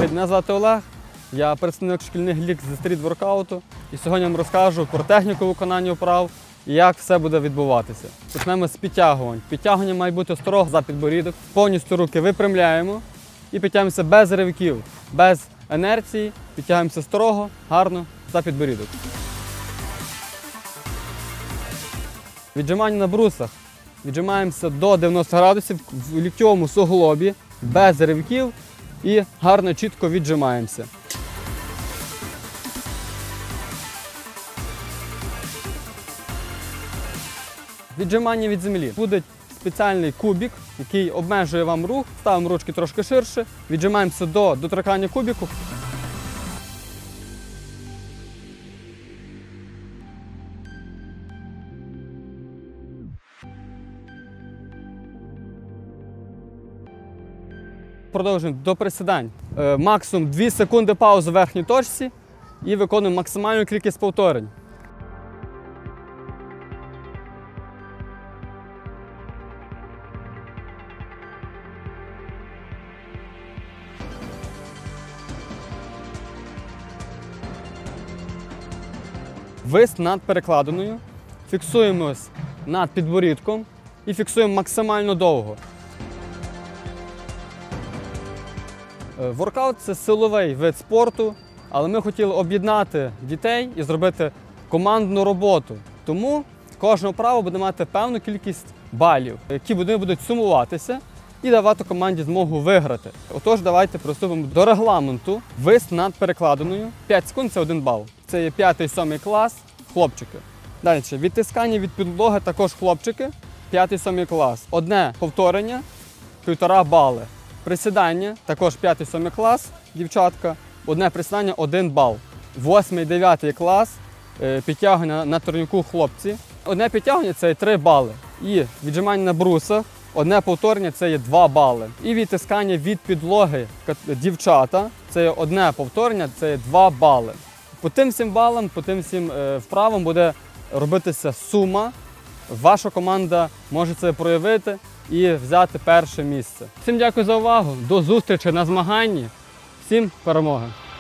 Привіт, мене звати Олег, я представник шкільних ліг зі стріт-воркауту. І сьогодні я вам розкажу про техніку виконання вправ і як все буде відбуватися. Почнемо з підтягувань. Підтягування має бути строго за підборідок. Повністю руки випрямляємо і підтягуємося без ривків, без інерції. Підтягуємося строго, гарно за підборідок. Віджимання на брусах. Віджимаємося до 90 градусів в ліктьовому суглобі, без ривків і гарно, чітко віджимаємося. Віджимання від землі. Буде спеціальний кубик, який обмежує вам рух. Ставимо ручки трошки ширше, віджимаємося до доторкання кубику. Продовжуємо до присідань. Максимум 2 секунди паузи в верхній точці і виконуємо максимальну кількість повторень. Вис над перекладиною, фіксуємось над підборідком і фіксуємо максимально довго. Воркаут – це силовий вид спорту, але ми хотіли об'єднати дітей і зробити командну роботу. Тому кожна вправа буде мати певну кількість балів, які будуть сумуватися і давати команді змогу виграти. Отож, давайте приступимо до регламенту. Вис над перекладиною. 5 секунд – це 1 бал. Це є 5-7 клас, хлопчики. Далі, відтискання від підлоги також хлопчики, 5-7 клас. Одне повторення, 1,5 бали. Присідання, також 5-7 клас, дівчатка, одне присідання, 1 бал. 8-9 клас, підтягування на турніку хлопці. Одне підтягування – це 3 бали. І віджимання на брусах, одне повторення – це є 2 бали. І відтискання від підлоги дівчата, це є одне повторення, це є 2 бали. По тим всім балам, по тим всім вправам буде робитися сума. Ваша команда може це проявити і взяти перше місце. Всім дякую за увагу, до зустрічі на змаганні, всім перемоги!